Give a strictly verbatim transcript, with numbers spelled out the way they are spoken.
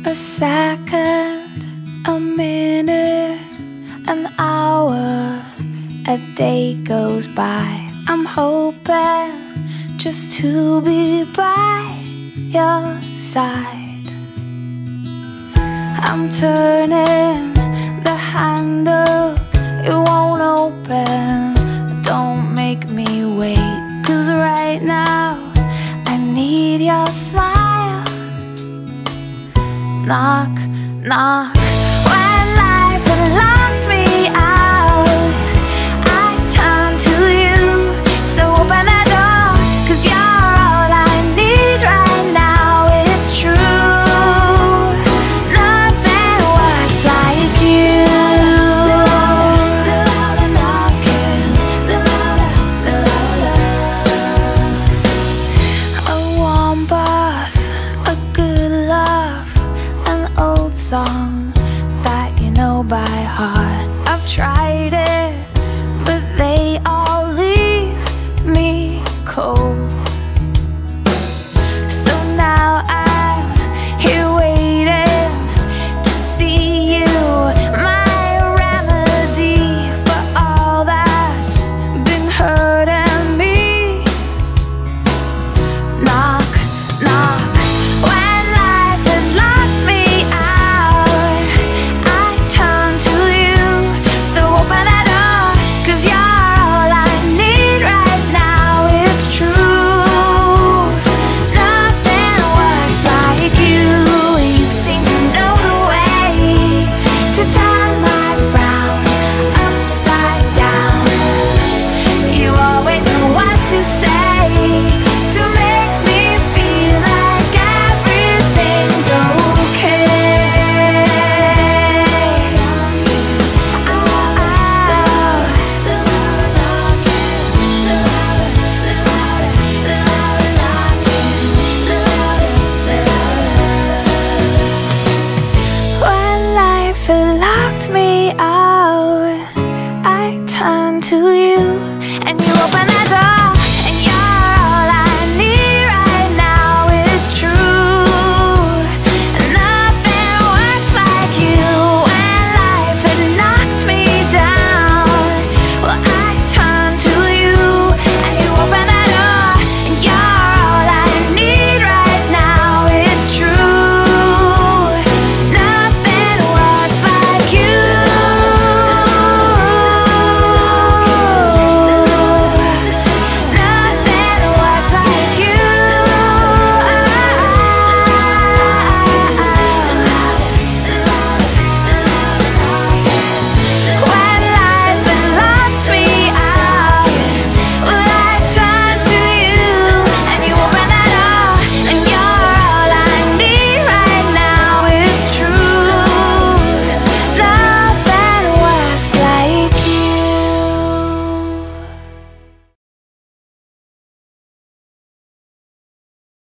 A second, a minute, an hour, a day goes by. I'm hoping just to be by your side. I'm turning the handle, it won't open. Don't make me wait, 'cause right now I need your smile. Knock, knock. When life had locked me out, I turn to you. So open the door, 'cause you're all I need right now. It's true, nothing works like you. The louder knocking, the louder, the louder. A warm bath, a good love, an old song that you know by heart. I've tried it, but they all leave me cold. So now I'm here waiting to see you, my remedy for all that's been hurting me. Knock, knock. When life has locked me out, I turn to you. So open the door, 'cause you're all I need right now. It's true, nothing works like you. You seem to know the way to turn my frown upside down. You always know what to say to make me feel like everything's okay. Oh, oh. The louder knocking, the louder, the louder, the louder knocking, the louder, the louder. When life had locked me out, I turn to you, and you open